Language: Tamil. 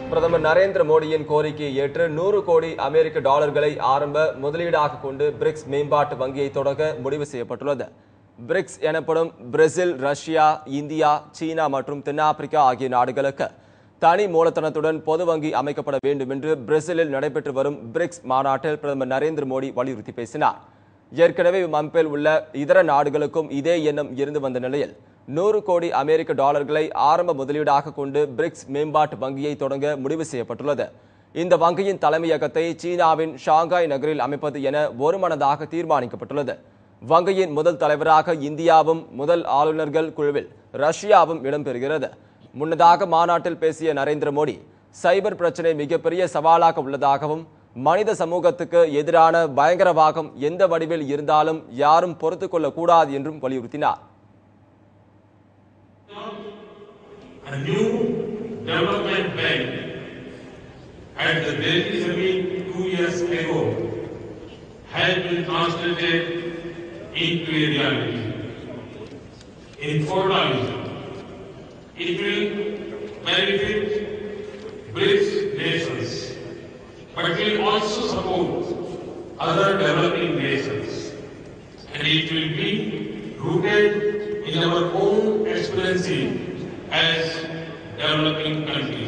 பிரதமர் நரேந்திர மோடியின் கோரிக்கையை ஏற்று 100 கோடி அமெரிக்க டாலர்களை ஆரம்ப முதலீடாக கொண்டு பிரிக்ஸ் மேம்பாட்டு வங்கியை தொடங்க முடிவு செய்யப்பட்டுள்ளது. பிரிக்ஸ் எனப்படும் பிரேசில், ரஷ்யா, இந்தியா, சீனா மற்றும் தென்னாப்பிரிக்கா ஆகிய நாடுகளுக்கு தனி மூலதனத்துடன் பொது வங்கி அமைக்கப்பட வேண்டும் என்று பிரேசிலில் நடைபெற்று வரும் பிரிக்ஸ் மாநாட்டில் பிரதமர் நரேந்திர மோடி வலியுறுத்தி பேசினார். ஏற்கனவே அமைப்பில் உள்ள இதர நாடுகளுக்கும் இதே எண்ணம் இருந்து வந்த நிலையில் 100 கோடி அமெரிக்க டாலர்களை ஆரம்ப முதலீடாக கொண்டு பிரிக்ஸ் மேம்பாட்டு வங்கியை தொடங்க முடிவு செய்யப்பட்டுள்ளது. இந்த வங்கியின் தலைமையகத்தை சீனாவின் ஷாங்காய் நகரில் அமைப்பது என ஒருமனதாக தீர்மானிக்கப்பட்டுள்ளது. வங்கியின் முதல் தலைவராக இந்தியாவும் முதல் ஆளுநர்கள் குழுவில் ரஷ்யாவும் இடம்பெறுகிறது. முன்னதாக மாநாட்டில் பேசிய நரேந்திர மோடி சைபர் பிரச்சினை மிகப்பெரிய சவாலாக உள்ளதாகவும் மனித சமூகத்துக்கு எதிரான பயங்கரவாதம் எந்த வடிவில் இருந்தாலும் யாரும் பொறுத்துக் கொள்ளக்கூடாது என்றும் வலியுறுத்தினார். A new development bank at the Delhi summit 2 years ago has been translated into a reality. In formalism, it will benefit BRICS nations, but will also support other developing nations, and it will be rooted in our own experience as developing countries.